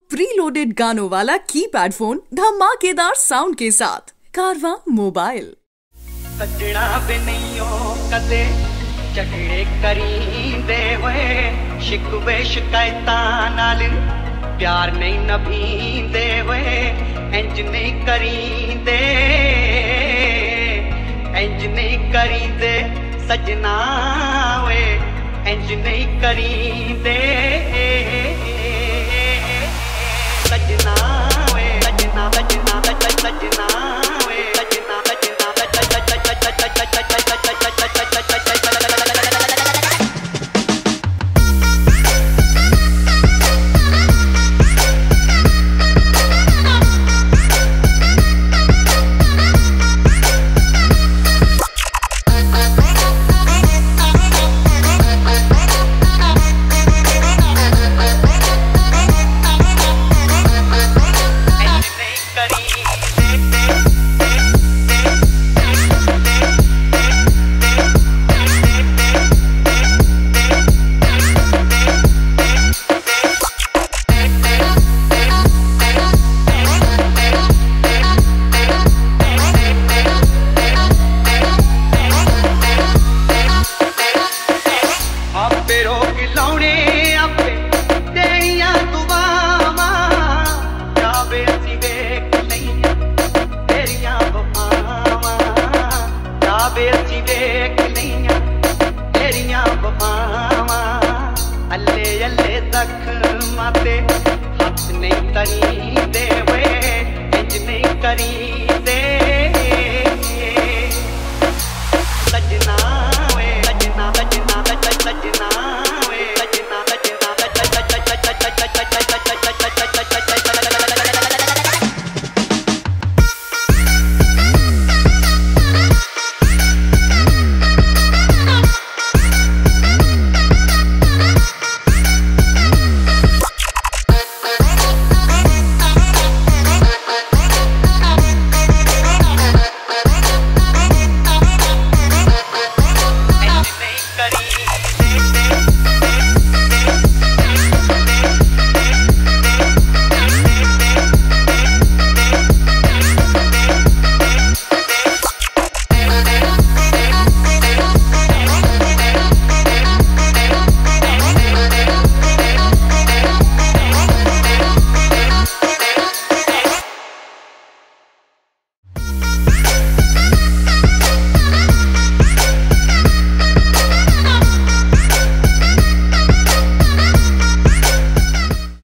Preloaded गानों वाला keypad phone धमाकेदार साउंड के साथ कारवा मोबाइल। सजना भी नहीं हो कदे झगड़े करींदे होए, शिकवे शिकायतां नाल प्यार नहीं नभींदे होए, इंज नहीं करींदे, इंज नहीं करींदे सजना वे, इंज नहीं करींदे।